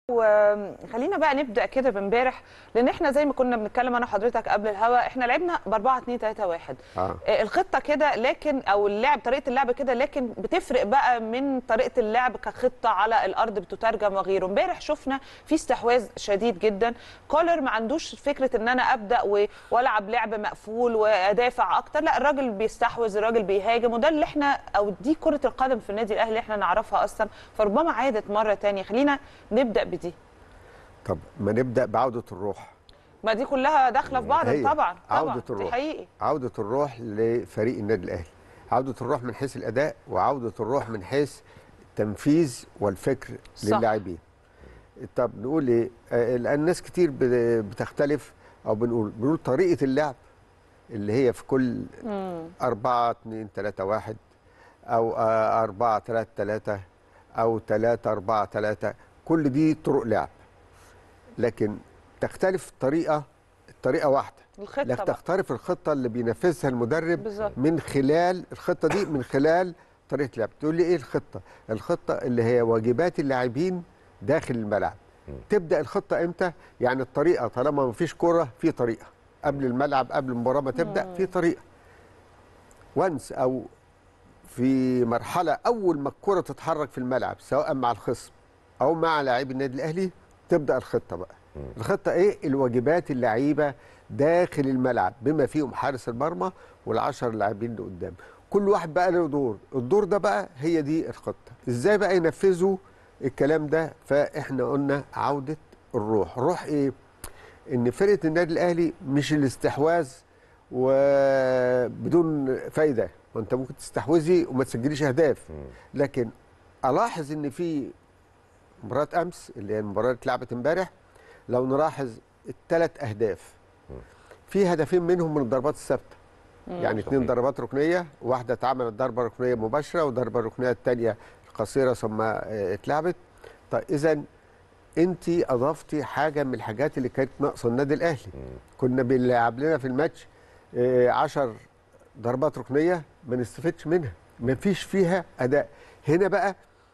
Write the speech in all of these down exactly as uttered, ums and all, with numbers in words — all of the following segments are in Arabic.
وخلينا بقى نبدا كده بامبارح، لان احنا زي ما كنا بنتكلم انا وحضرتك قبل الهوا، احنا لعبنا ب أربعة اتنين تلاتة واحد. آه. الخطه كده، لكن او اللعب طريقه اللعب كده، لكن بتفرق بقى من طريقه اللعب كخطه على الارض بتترجم وغيره. امبارح شفنا في استحواذ شديد جدا. كولر ما عندوش فكره ان انا ابدا والعب لعب مقفول وادافع اكتر، لا الراجل بيستحوذ، الراجل بيهاجم، وده اللي احنا او دي كره القدم في النادي الاهلي احنا نعرفها اصلا، فربما عادت مره ثانيه. خلينا نبدا بدي. طب ما نبدا بعوده الروح. ما دي كلها داخله في بعض. طبعا طبعا عوده الروح، دي حقيقي. عوده الروح لفريق النادي الاهلي، عوده الروح من حيث الاداء وعوده الروح من حيث التنفيذ والفكر للاعبين. طب نقول ايه؟ الان ناس كتير بتختلف او بنقول بنقول طريقه اللعب اللي هي في كل أربعة اتنين تلاتة واحد او أربعة تلاتة تلاتة او تلاتة أربعة تلاتة، كل دي طرق لعب، لكن تختلف الطريقه الطريقه واحده، لكن تختلف الخطه اللي بينفذها المدرب بالزبط. من خلال الخطه دي، من خلال طريقه اللعب. تقول لي ايه الخطه؟ الخطه اللي هي واجبات اللاعبين داخل الملعب. م. تبدا الخطه امتى؟ يعني الطريقه طالما ما فيش كوره، في طريقه قبل الملعب، قبل المباراه ما تبدا م. في طريقه وانس، او في مرحله اول ما الكوره تتحرك في الملعب سواء مع الخصم او مع لاعبي النادي الاهلي، تبدا الخطه بقى. م. الخطه ايه؟ الواجبات اللعيبه داخل الملعب بما فيهم حارس المرمى والعشر لاعبين اللي قدام، كل واحد بقى له دور. الدور ده بقى هي دي الخطه. ازاي بقى ينفذوا الكلام ده؟ فاحنا قلنا عوده الروح. الروح ايه؟ ان فرقه النادي الاهلي مش الاستحواذ وبدون فايده، وانت ممكن تستحوذي وما تسجليش اهداف، لكن الاحظ ان في مباراه امس اللي هي المباراه اللي اتلعبت امبارح، لو نلاحظ الثلاث اهداف في هدفين منهم من الضربات الثابته، يعني اثنين ضربات ركنيه، واحده اتعملت ضربه ركنيه مباشره والضربه الركنيه الثانيه قصيره ثم اتلعبت. طيب اذا انت اضفتي حاجه من الحاجات اللي كانت ناقصه النادي الاهلي. كنا بنلعب لنا في الماتش عشر ضربات ركنيه ما نستفدش منها، ما فيش فيها اداء. هنا بقى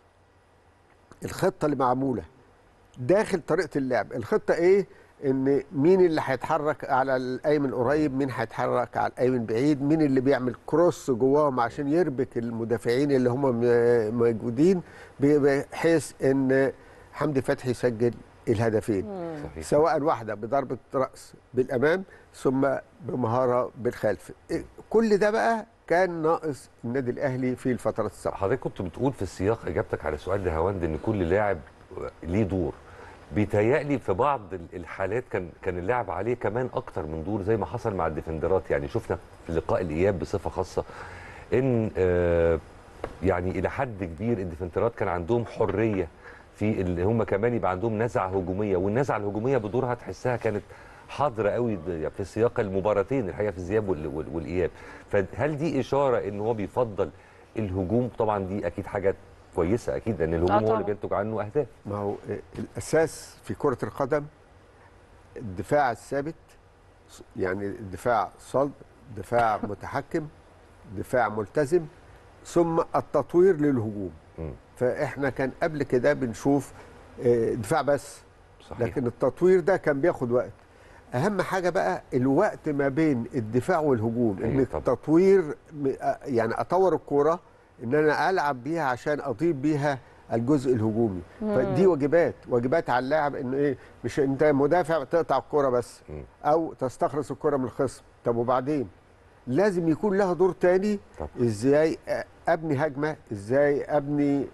الخطه اللي معموله داخل طريقه اللعب. الخطه ايه؟ ان مين اللي هيتحرك على الايمن قريب، مين هيتحرك على الايمن بعيد، مين اللي بيعمل كروس جواهم عشان يربك المدافعين اللي هم موجودين، بحيث ان حمدي فتحي يسجل الهدفين، سواء واحده بضربه راس بالامام ثم بمهاره بالخلف. كل ده بقى كان ناقص النادي الاهلي في الفترات السابقه. حضرتك كنت بتقول في السياق اجابتك على سؤال دهواند ان كل لاعب ليه دور. بيتهيألي في بعض الحالات كان كان اللعب عليه كمان اكتر من دور، زي ما حصل مع الديفندرات. يعني شفنا في لقاء الاياب بصفه خاصه ان آه يعني الى حد كبير الديفندرات كان عندهم حريه في اللي هم كمان يبقى عندهم نزعه هجوميه، والنزعه الهجوميه بدورها تحسها كانت حاضره قوي في سياق المباراتين الحقيقه في الذهاب والاياب. فهل دي اشاره ان هو بيفضل الهجوم؟ طبعا دي اكيد حاجه كويسه اكيد، لان الهجوم هو اللي بينتج عنه اهداف. ما هو الاساس في كره القدم الدفاع الثابت، يعني الدفاع صلب، دفاع متحكم، دفاع ملتزم، ثم التطوير للهجوم. م. فاحنا كان قبل كده بنشوف دفاع بس، صحيح. لكن التطوير ده كان بياخد وقت. اهم حاجه بقى الوقت ما بين الدفاع والهجوم، ان التطوير يعني اطور الكوره ان انا العب بيها عشان اضيف بيها الجزء الهجومي. مم. فدي واجبات واجبات على اللاعب، ان ايه؟ مش انت مدافع تقطع الكوره بس، مم. او تستخلص الكوره من الخصم. طب وبعدين لازم يكون لها دور تاني. طب. ازاي ابني هجمه، ازاي ابني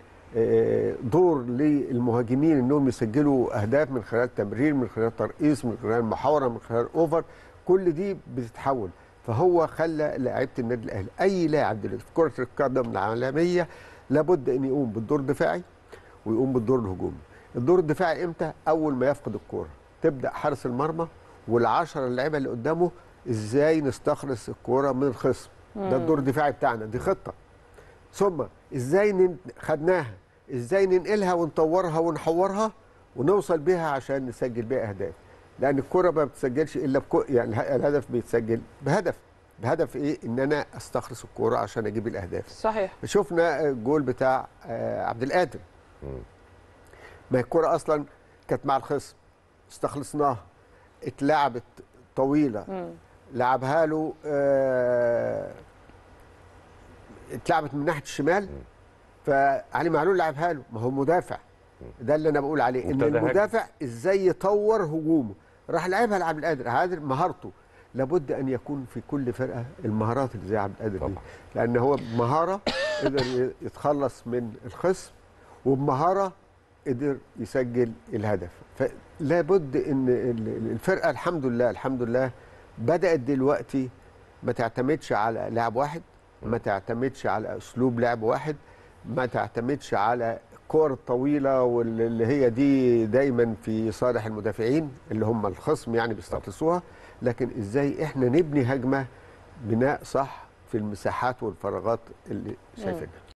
دور للمهاجمين انهم يسجلوا اهداف من خلال تمرير، من خلال ترقيص، من خلال محاوره، من خلال اوفر. كل دي بتتحول. فهو خلى لاعيبه النادي الاهلي، اي لاعب في كره القدم العالميه لابد ان يقوم بالدور الدفاعي ويقوم بالدور الهجومي. الدور الدفاعي امتى؟ اول ما يفقد الكوره، تبدا حارس المرمى والعشرة اللعيبه اللي قدامه ازاي نستخلص الكوره من الخصم. ده الدور الدفاعي بتاعنا، دي خطه. ثم ازاي خدناها، ازاي ننقلها ونطورها ونحورها ونوصل بيها عشان نسجل بيها اهداف. لان الكوره ما بتسجلش الا بكو، يعني الهدف بيتسجل بهدف. بهدف ايه؟ ان انا استخلص الكوره عشان اجيب الاهداف. صحيح. شفنا الجول بتاع عبد القادر. ما الكوره اصلا كانت مع الخصم، استخلصناها، اتلعبت طويله، مم. لعبها له آه اتلعبت من ناحيه الشمال، فعلي معلول لعبها له، ما هو مدافع. ده اللي انا بقول عليه، ان وابتدى المدافع ازاي يطور هجومه. راح لعبها لعبد القادر، هذا مهارته. لابد ان يكون في كل فرقه المهارات اللي زي عبد القادر دي، طبعا. لان هو بمهاره قدر يتخلص من الخصم، وبمهاره قدر يسجل الهدف. فلا بد ان الفرقه الحمد لله الحمد لله بدات دلوقتي ما تعتمدش على لاعب واحد، ما تعتمدش على اسلوب لعب واحد، ما تعتمدش على الكور الطويله واللي هي دي دايما في صالح المدافعين اللي هم الخصم يعني بيستخلصوها، لكن ازاي احنا نبني هجمه بناء صح في المساحات والفراغات اللي شايفينها.